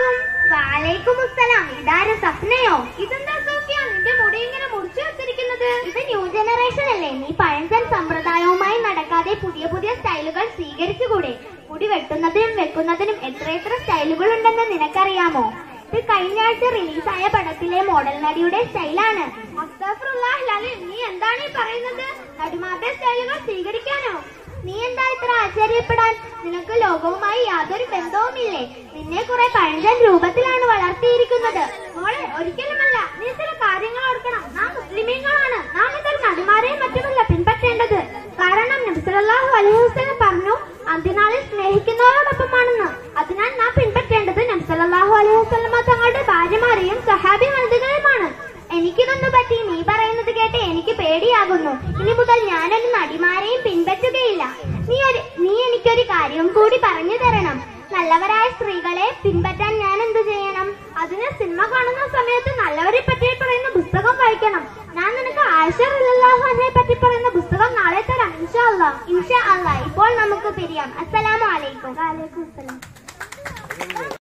അലൈക്കും. വഅലൈക്കും അസ്സലാം. ഇതാര സഫ്നയോ? ഇതെന്താ സോഫിയ നിന്റെ മുടി ഇങ്ങനെ മുറിച്ചു വെച്ചിരിക്കുന്നത്? ഇത് ന്യൂ ജനറേഷൻ അല്ലേ? നീ പഴഞ്ചൻ സമ്പ്രദായവുമായി നടക്കാതെ പുതിയ പുതിയ സ്റ്റൈലുകൾ സ്വീകരിച്ചുകൂടെ? മുടി വെട്ടുന്നതിനും വെക്കുന്നതിനും എത്രയെത്ര സ്റ്റൈലുകൾ ഉണ്ടെന്ന് നിനക്കറിയാമോ? ഇത് കഴിഞ്ഞ ആഴ്ച റിലീസായ പടത്തിലെ മോഡൽ നടിയുടെ സ്റ്റൈലാണ്. നീ എന്താണ് ഈ പറയുന്നത്? നടിമാരുടെ സ്റ്റൈലുകൾ സ്വീകരിക്കാനോ? നീ എന്താ ഇത്ര ആശ്ചര്യപ്പെടാൻ? നിനക്ക് ലോകവുമായി യാതൊരു ബന്ധവുമില്ലേ? നിന്നെ കുറെ പഴഞ്ചൻ രൂപത്തിലാണ് വളർത്തിയിരിക്കുന്നത്. മോളെ, ഒരിക്കലുമല്ല. നീ ചില കാര്യങ്ങൾ ഓർക്കണം. നാം മുസ്ലിമീങ്ങളാണ്. നാം ഇതിൽ നടിമാരെയും മറ്റുമല്ല പിൻപറ്റേണ്ടത്. കാരണം നബി സല്ലല്ലാഹു അലൈഹി വസല്ലം പറഞ്ഞു, അന്ത്യനാളിൽ സ്നേഹിക്കുന്നവരോടൊപ്പമാണെന്ന്. അതിനാൽ നാം പിൻപറ്റേണ്ടത് നബി സല്ലല്ലാഹു അലൈഹി വസല്ലം തങ്ങളുടെ ഭാര്യമാരെയും സഹാബി വനിതകളെയുമാണ്. എനിക്കിതൊന്നു പറ്റി നീ പറയുന്നത് കേട്ട് എനിക്ക് പേടിയാകുന്നു. ഇനി മുതൽ ഞാനൊരു നടിമാരെയും പിൻപറ്റുകയില്ല. നീ എനിക്കൊരു കാര്യം കൂടി പറഞ്ഞു തരണം. നല്ലവരായ സ്ത്രീകളെ പിൻപറ്റാൻ ഞാൻ എന്ത് ചെയ്യണം? അതിന് സിനിമ കാണുന്ന സമയത്ത് നല്ലവരെ പറ്റി പറയുന്ന പുസ്തകം വായിക്കണം. ഞാൻ നിനക്ക് ആയിഷ റളിയല്ലാഹു അൻഹയെ പറ്റി പറയുന്ന പുസ്തകം നാളെ തരാം. ഇൻഷാ അല്ലാഹ്. ഇപ്പോൾ നമുക്ക് പിരിയാം. അസ്സലാമു അലൈക്കും. വഅലൈക്കും അസ്സലാം.